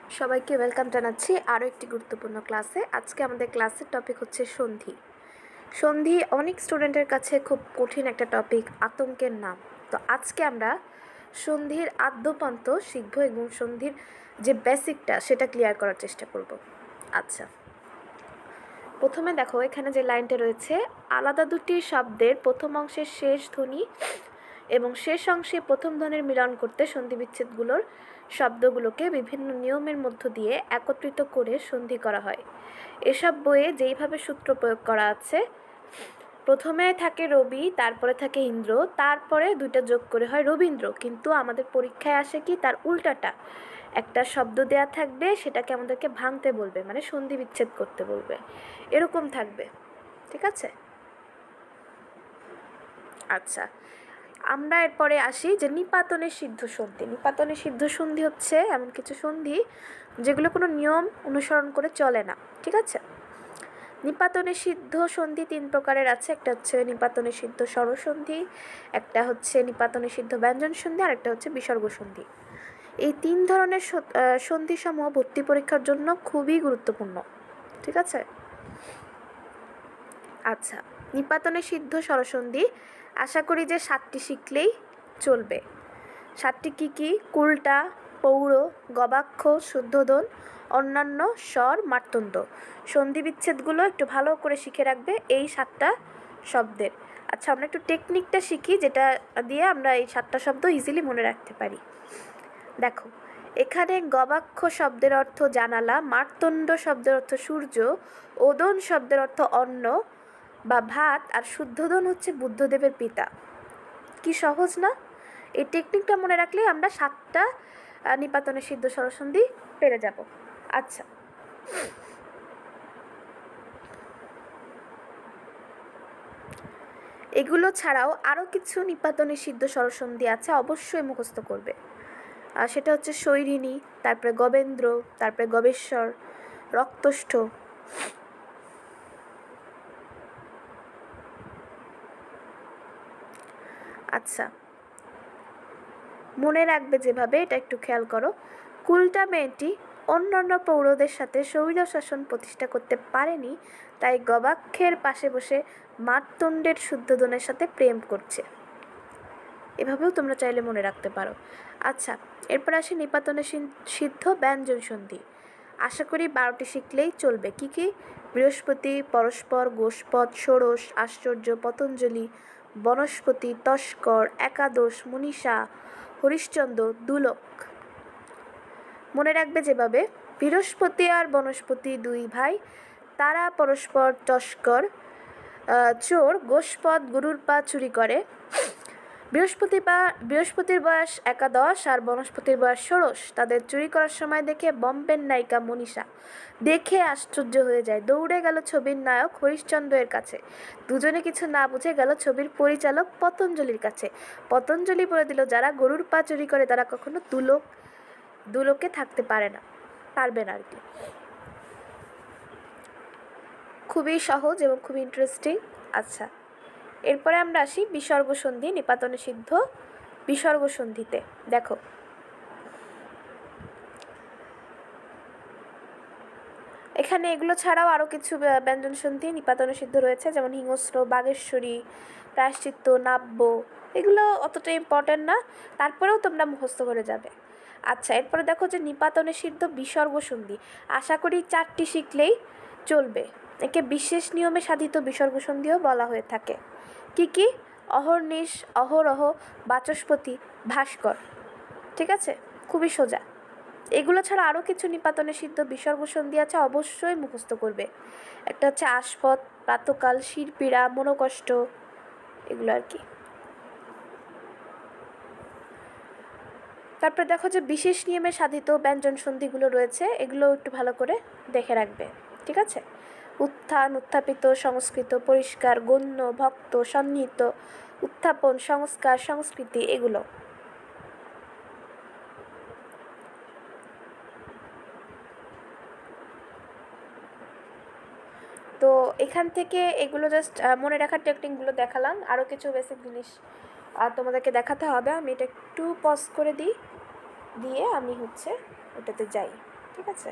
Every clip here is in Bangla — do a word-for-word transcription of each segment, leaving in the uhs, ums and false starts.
সবাইকে ওয়েলকাম জানাচ্ছি আরও একটি গুরুত্বপূর্ণ ক্লাসে। আজকে আমাদের ক্লাসের টপিক হচ্ছে সন্ধি। সন্ধি অনেক স্টুডেন্টের কাছে খুব কঠিন একটা টপিক, আতঙ্কের নাম। তো আজকে আমরা সন্ধির আদ্যপান্ত শিখব এবং সন্ধির যে বেসিকটা সেটা ক্লিয়ার করার চেষ্টা করব। আচ্ছা, প্রথমে দেখো এখানে যে লাইনটা রয়েছে, আলাদা দুটি শব্দের প্রথম অংশের শেষ ধ্বনি এবং শেষ অংশে প্রথম ধ্বনির মিলন করতে সন্ধি বিচ্ছেদগুলোর শব্দগুলোকে বিভিন্ন নিয়মের মধ্য দিয়ে একত্রিত করে সন্ধি করা হয়। এসব বইয়ে যেইভাবে সূত্র প্রয়োগ করা আছে, প্রথমে থাকে রবি, তারপরে থাকে ইন্দ্র, তারপরে দুইটা যোগ করে হয় রবীন্দ্র। কিন্তু আমাদের পরীক্ষায় আসে কি তার উল্টাটা, একটা শব্দ দেয়া থাকবে, সেটাকে আমাদেরকে ভাঙতে বলবে, মানে সন্ধি বিচ্ছেদ করতে বলবে, এরকম থাকবে। ঠিক আছে? আচ্ছা, আমরা এরপরে আসি যে নিপাতনের সিদ্ধ সন্ধি। নিপাতনের সিদ্ধ সন্ধি হচ্ছে এমন কিছু সন্ধি যেগুলো কোনো নিয়ম অনুসরণ করে চলে না। ঠিক আছে? নিপাতনের সিদ্ধ সন্ধি তিন প্রকারের আছে। একটা হচ্ছে নিপাতনের সিদ্ধ স্বরসন্ধি, একটা হচ্ছে নিপাতনের সিদ্ধ ব্যঞ্জন সন্ধি, আর একটা হচ্ছে বিসর্গ সন্ধি। এই তিন ধরনের সন্ধিসমূহ ভর্তি পরীক্ষার জন্য খুবই গুরুত্বপূর্ণ। ঠিক আছে? আচ্ছা, নিপাতনের সিদ্ধ স্বরসন্ধি আশা করি যে সাতটি শিখলেই চলবে। সাতটি কী কী? কুলটা, পৌড়, গবাক্ষ, শুদ্ধোদন, অন্যান্য, স্বর, মার্তণ্ড। সন্ধি বিচ্ছেদগুলো একটু ভালো করে শিখে রাখবে এই সাতটা শব্দের। আচ্ছা, আমরা একটু টেকনিকটা শিখি যেটা দিয়ে আমরা এই সাতটা শব্দ ইজিলি মনে রাখতে পারি। দেখো, এখানে গবাক্ষ শব্দের অর্থ জানালা, মার্তণ্ড শব্দের অর্থ সূর্য, ওদন শব্দের অর্থ অন্ন বা ভাত, আর শুদ্ধোদন হচ্ছে বুদ্ধদেবের পিতা। কি সহজ না? এই টেকনিকটা মনে রাখলে আমরা সাতটা নিপাতনের সিদ্ধ স্বরসন্ধি পেরে যাব। আচ্ছা, এগুলো ছাড়াও আরও কিছু নিপাতনের সিদ্ধ স্বরসন্ধি আছে, অবশ্যই মুখস্থ করবে। আর সেটা হচ্ছে শৈরিণী, তারপরে গবেন্দ্র, তারপরে গবেশ্বর, রক্তষ্ঠ। আচ্ছা, মনে রাখবে যেভাবে, এটা একটু খেয়াল করো। কুলটা মেয়েটি অন্যান্য পৌরদের সাথে শৈল শাসন প্রতিষ্ঠা করতে পারেনি, তাই গবাক্ষের পাশে বসে মার্তণ্ডের শুদ্ধোদনের সাথে প্রেম করছে। এভাবেও তোমরা চাইলে মনে রাখতে পারো। আচ্ছা, এরপর আসি নিপাতনের সিদ্ধ ব্যঞ্জন সন্ধি। আশা করি বারোটি শিখলেই চলবে। কি কি? বৃহস্পতি, পরস্পর, গোষ্পদ, ষোড়শ, আশ্চর্য, পতঞ্জলি, বনস্পতি, তস্কর, একাদশ, মনীষা, হরিশ্চন্দ্র, দুলক। মনে রাখবে যেভাবে, বৃহস্পতি আর বনস্পতি দুই ভাই, তারা পরস্পর তস্কর, চোর। গোষ্পদ গরুর পা চুরি করে। বৃহস্পতি বা বৃহস্পতির বয়স একাদশ আর বনস্পতির বয়স ষোড়শ। তাদের চুরি করার সময় দেখে বম্বের নায়িকা মনীষা দেখে আশ্চর্য হয়ে যায়, দৌড়ে গেল ছবির নায়ক হরিশ্চন্দ্রের কাছে। দুজনে কিছু না বুঝে গেল ছবির পরিচালক পতঞ্জলির কাছে। পতঞ্জলি বলে দিল, যারা গরুর পা চুরি করে তারা কখনো দুলোক দুলোকে থাকতে পারে না পারবে না আর কি। খুবই সহজ এবং খুবই ইন্টারেস্টিং। আচ্ছা, এরপরে আমরা আসি বিসর্গ সন্ধি, নিপাতনে সিদ্ধ বিসর্গ সন্ধিতে। দেখো, এখানে এগুলো ছাড়াও আরও কিছু ব্যঞ্জন সন্ধি নিপাতনে সিদ্ধ রয়েছে, যেমন হিংস্র, বাগেশ্বরী, প্রায়শ্চিত্ত, নাব্য। এগুলো অতটা ইম্পর্টেন্ট না, তারপরেও তোমরা মুখস্থ করে যাবে। আচ্ছা, এরপরে দেখো যে নিপাতনে সিদ্ধ বিসর্গ সন্ধি। আশা করি চারটি শিখলেই চলবে। একে বিশেষ নিয়মে সাধিত বিসর্গ সন্ধিও বলা হয়ে থাকে। কি কি? অহর্নিশ, অহরহ, বাচস্পতি, ভাস্কর। ঠিক আছে? খুবই সোজা। এগুলো ছাড়া আরও কিছু নিপাতনে সিদ্ধ বিসর্গ সন্ধি আছে, অবশ্যই মুখস্থ করবে। একটা হচ্ছে আস্পদ, প্রাতকাল, শিরপীড়া, মনোকষ্ট, এগুলো আর কি। তারপরে দেখো যে বিশেষ নিয়মে সাধিত ব্যঞ্জন সন্ধিগুলো রয়েছে, এগুলো একটু ভালো করে দেখে রাখবে। ঠিক আছে? উত্থান, উত্থাপিত, সংস্কৃত, পরিষ্কার, গণ্য, ভক্ত, সন্নিহিত, উত্থাপন, সংস্কার, সংস্কৃতি, এগুলো। তো এখান থেকে এগুলো জাস্ট মনে রাখার টেকনিকগুলো দেখালাম, আরও কিছু বেসিক জিনিস আর তোমাদেরকে দেখাতে হবে। আমি এটা একটু পজ করে দিই, দিয়ে আমি হচ্ছে ওটাতে যাই। ঠিক আছে।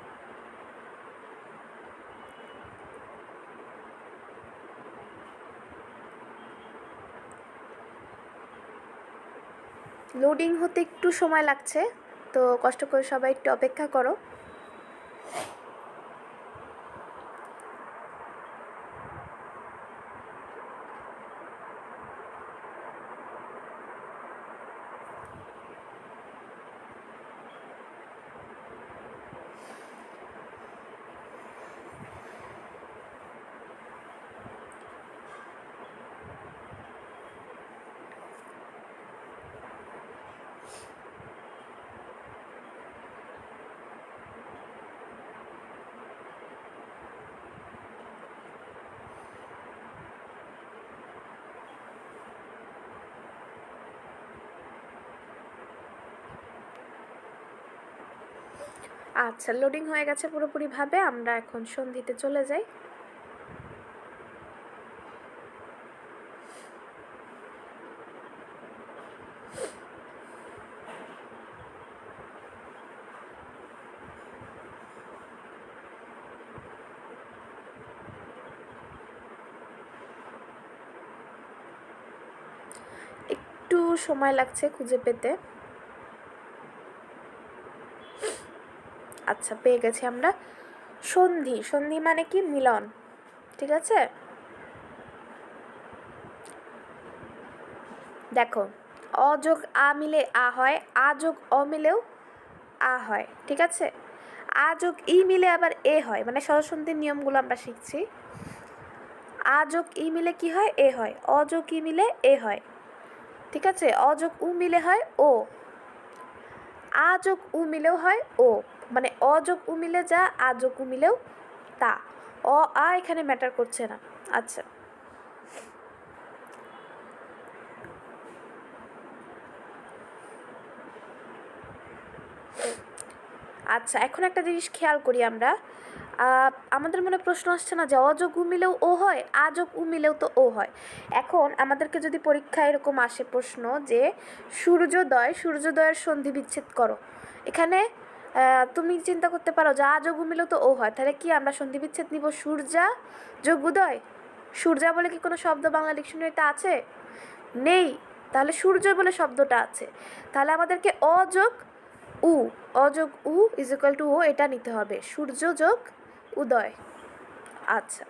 লোডিং হতে একটু সময় লাগছে, তো কষ্ট করে সবাই একটু অপেক্ষা করো। আচ্ছা, লোডিং হয়ে গেছে পুরোপুরিভাবে। আমরা এখন সন্ধিতে চলে যাই। একটু সময় লাগছে খুঁজে পেতে। আচ্ছা, পেয়ে গেছি আমরা। সন্ধি, সন্ধি মানে কি? মিলন, ঠিক আছে। দেখো, অ যোগ আ মিলে আ হয়, আ যোগ অ মিলেও আ হয়, ঠিক আছে। আ যোগ ই মিলে আবার এ হয়, মানে স্বরসন্ধির নিয়মগুলো আমরা শিখছি। আ যোগ ই মিলে কি হয়? এ হয়। অ যোগ ই মিলে এ হয়, ঠিক আছে। অ যোগ উ মিলে হয় ও। আ যোগ উ মিলেও হয় ও, মানে অ যোগ উ মিলে যা, আ যোগ উ মিলেও তা। অ আ এখানে ম্যাটার করছে না। আচ্ছা, আচ্ছা এখন একটা জিনিস খেয়াল করি আমরা। আমাদের মনে প্রশ্ন আসছে না যে অ যোগ উ মিলেও ও হয়, আ যোগ উ মিলেও তো ও হয়। এখন আমাদেরকে যদি পরীক্ষায় এরকম আসে প্রশ্ন যে সূর্যোদয়, সূর্যোদয়ের সন্ধি বিচ্ছেদ করো, এখানে তুমি চিন্তা করতে পারো যে আ যোগ উ মিলেও তো ও হয়, তাহলে কি আমরা সন্ধি বিচ্ছেদ নিব সূর্যা যোগ উদয়? সূর্যা বলে কি কোনো শব্দ বাংলা ডিকশনারিতে আছে? নেই। তাহলে সূর্য বলে শব্দটা আছে, তাহলে আমাদেরকে অ যোগ উ, অ যোগ উ ইজ ইকুয়াল টু ও, এটা নিতে হবে, সূর্য যোগ উদয়। আচ্ছা,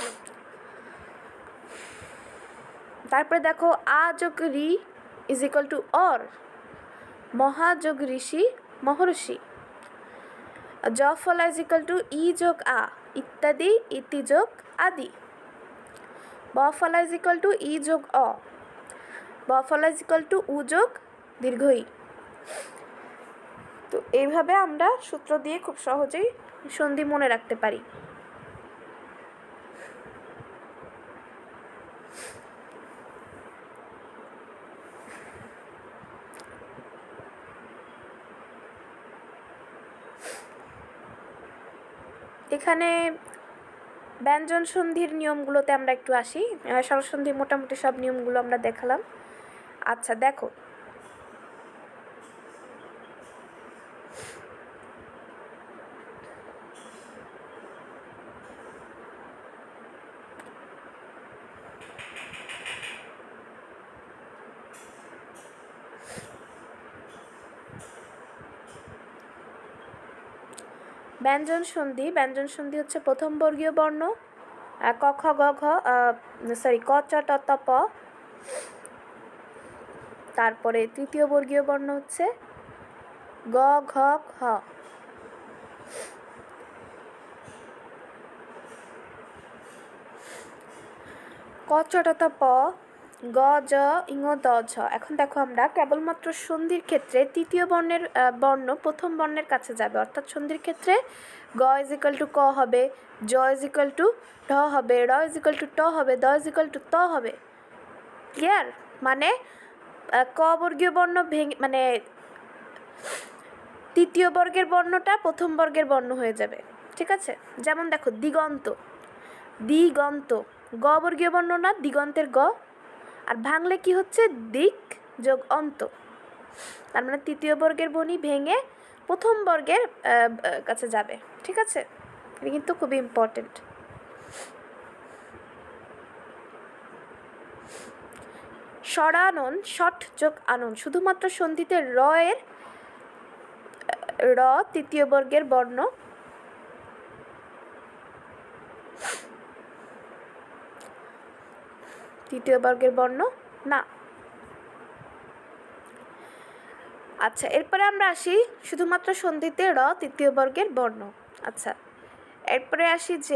তারপরে দেখো আ যোগ রি ইজ ইকুয়াল টু অর, মহা যোগ ঋষি মহর্ষি, জ ফলা ইজ ইকুয়াল টু ই যোগ আ, ইত্যাদি, ইতি যোগ আদি। ব ফলা ইজ ইকুয়াল টু ই যোগ অ, ব ফলা ইজ ইকুয়াল টু উ যোগ দীর্ঘ ই। তো এইভাবে আমরা সূত্র দিয়ে খুব সহজেই সন্ধি মনে রাখতে পারি। এখানে ব্যঞ্জন সন্ধির নিয়মগুলোতে আমরা একটু আসি। স্বরসন্ধির মোটামুটি সব নিয়মগুলো আমরা দেখালাম। আচ্ছা দেখো, ব্যঞ্জন সন্ধি, ব্যঞ্জন সন্ধি হচ্ছে প্রথম বর্গীয় বর্ণ ক খ গ ঘ, সরি ক চ ট ত প, তারপরে তৃতীয় বর্গীয় বর্ণ হচ্ছে গ ঘ খ, ক চ ট ত প, গ জ ইঙ দ ঝ। এখন দেখো আমরা কেবলমাত্র সন্ধির ক্ষেত্রে তৃতীয় বর্ণের বর্ণ প্রথম বর্ণের কাছে যাবে, অর্থাৎ সন্ধির ক্ষেত্রে গ ইজ ইকুয়াল টু ক হবে, জ ইজ ইকুয়াল টু ঢ হবে, র ইজ ইকুয়াল টু ট হবে, দ ইজ ইকুয়াল টু ত হবে। ক্লিয়ার? মানে ক বর্গীয় বর্ণ ভেঙে, মানে তৃতীয় বর্গের বর্ণটা প্রথম বর্গের বর্ণ হয়ে যাবে, ঠিক আছে। যেমন দেখো দিগন্ত, দিগন্ত গ বর্গীয় বর্ণ না, দিগন্তের গ, আর ভাঙলে কি হচ্ছে দিক যোগ অন্ত, তার মানে তৃতীয় বর্গের বনি ভেঙে প্রথম বর্গের কাছে যাবে। ঠিক আছে, এটা কিন্তু খুবই ইম্পর্টেন্ট। স্বরানন, ষট যোগ আনন, শুধুমাত্র সন্ধিতে র এর র তৃতীয় বর্গের বর্ণ, তৃতীয় বর্গের বর্ণ না। আচ্ছা, এরপরে আমরা আসি শুধুমাত্র সন্ধিতে র তৃতীয় বর্গের বর্ণ। আচ্ছা, এরপরে আসি যে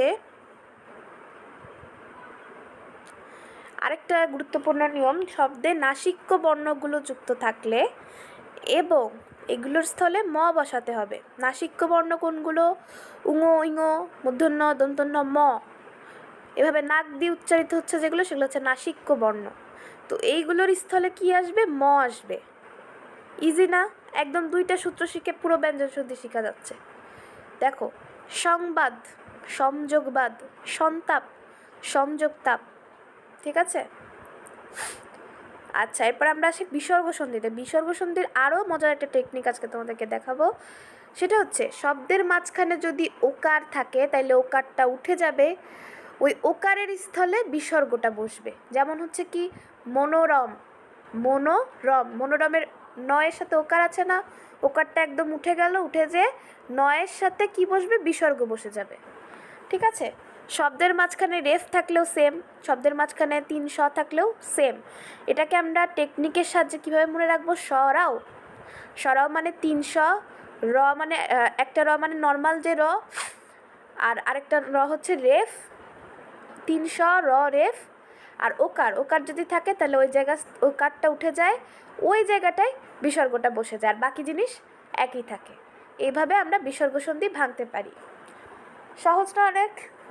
আরেকটা গুরুত্বপূর্ণ নিয়ম, শব্দে নাসিক্য বর্ণগুলো যুক্ত থাকলে এবং এগুলোর স্থলে ম বসাতে হবে। নাসিক্য বর্ণ কোনগুলো? উঙো, ইঙো, মূর্ধন্য, দন্তন্য, ম, এভাবে নাক দিয়ে উচ্চারিত হচ্ছে যেগুলো, সেগুলো হচ্ছে নাসিক্য বর্ণ। তো এইগুলোর স্থলে কি আসবে? ম আসবে। ইজি না? একদম দুইটা সূত্র শিখে পুরো ব্যঞ্জন সন্ধি শেখা যাচ্ছে। দেখো, সংবাদ, সংযোগবাদ, সন্তাপ, সংযোগতাপ। ঠিক আছে? আচ্ছা, এরপর আমরা আসি বিসর্গ সন্ধিতে। বিসর্গ সন্ধির আরও মজার একটা টেকনিক আজকে তোমাদেরকে দেখাবো। সেটা হচ্ছে শব্দের মাঝখানে যদি ওকার থাকে তাহলে ওকারটা উঠে যাবে, ওই ওকারের স্থলে বিসর্গটা বসবে। যেমন হচ্ছে কি মনোরম, মনোরম, মনোরমের নয়ের সাথে ওকার আছে না, ওকারটা একদম উঠে গেল, উঠে যে নয়ের সাথে কি বসবে? বিসর্গ বসে যাবে। ঠিক আছে? শব্দের মাঝখানে রেফ থাকলেও সেম, শব্দের মাঝখানে তিন স থাকলেও সেম। এটাকে আমরা টেকনিকের সাহায্যে কীভাবে মনে রাখবো? সরাও, সরাও মানে তিন স, র মানে একটা র মানে নর্মাল যে র, আর আরেকটা র হচ্ছে রেফ, তিন স, র, রেফ, আর ওকার, ওকার যদি থাকে তাহলে ওই জায়গা ওকারটা উঠে যায়, ওই জায়গাটায় বিসর্গটা বসে যায়, আর বাকি জিনিস একই থাকে। এইভাবে আমরা বিসর্গ সন্ধি ভাঙতে পারি। সহজ না অনেক?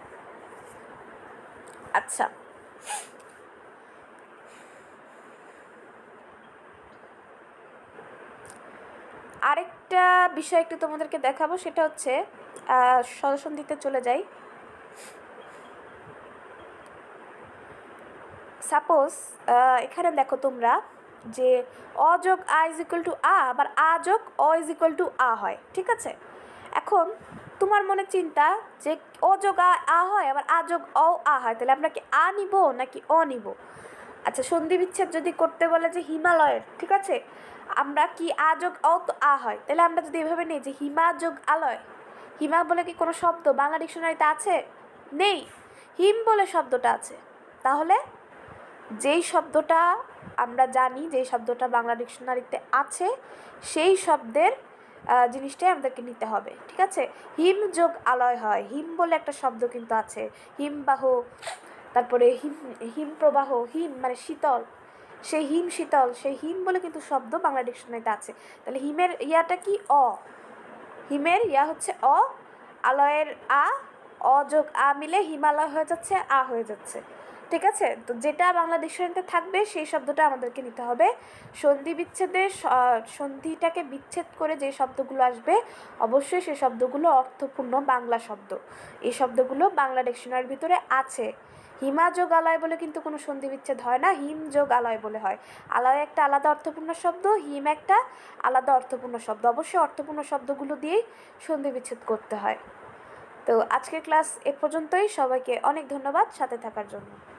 আচ্ছা, আরেকটা বিষয় একটু তোমাদেরকে দেখাবো, সেটা হচ্ছে স্বরসন্ধিতে চলে যাই। সাপোজ এখানে দেখো তোমরা যে অ যোগ আ ইজ ইকুয়াল টু আ, আবার আ যোগ অ ইজ ইকুয়াল টু আ হয়। ঠিক আছে? এখন তোমার মনে চিন্তা যে অ যোগ আ আ হয়, আবার আ যোগ অ আ হয়, তাহলে আমরা কি আ নিব নাকি অ নিব? আচ্ছা, সন্ধি বিচ্ছেদ যদি করতে বলে যে হিমালয়ের, ঠিক আছে, আমরা কি আ যোগ অ তো আ হয়, তাহলে আমরা যদি এভাবে নিই যে হিমা যোগ আলয়, হিমা বলে কি কোনো শব্দ বাংলা ডিকশনারিতে আছে? নেই। হিম বলে শব্দটা আছে। তাহলে যেই শব্দটা আমরা জানি, যেই শব্দটা বাংলা ডিকশনারিতে আছে, সেই শব্দের জিনিসটাই আমাদেরকে নিতে হবে। ঠিক আছে? হিম যোগ আলয় হয়, হিম বলে একটা শব্দ কিন্তু আছে, হিমবাহ, তারপরে হিম হিম প্রবাহ, হিম মানে শীতল, সেই হিম শীতল, সেই হিম বলে কিন্তু শব্দ বাংলা ডিকশনারিতে আছে। তাহলে হিমের ইয়াটা কি? অ। হিমের ইয়া হচ্ছে অ, আলয়ের আ, অ যোগ আ মিলে হিমালয় হয়ে যাচ্ছে, আ হয়ে যাচ্ছে। ঠিক আছে? তো যেটা বাংলা ডিকশনারিতে থাকবে সেই শব্দটা আমাদেরকে নিতে হবে। সন্ধি বিচ্ছেদে সন্ধিটাকে বিচ্ছেদ করে যে শব্দগুলো আসবে অবশ্যই সেই শব্দগুলো অর্থপূর্ণ বাংলা শব্দ। এই শব্দগুলো বাংলা ডিকশনারির ভিতরে আছে। হিমা যোগ আলয় বলে কিন্তু কোনো সন্ধি বিচ্ছেদ হয় না, হিম যোগ আলয় বলে হয়। আলয় একটা আলাদা অর্থপূর্ণ শব্দ, হিম একটা আলাদা অর্থপূর্ণ শব্দ। অবশ্যই অর্থপূর্ণ শব্দগুলো দিয়েই সন্ধি বিচ্ছেদ করতে হয়। তো আজকের ক্লাস এ পর্যন্তই। সবাইকে অনেক ধন্যবাদ সাথে থাকার জন্য।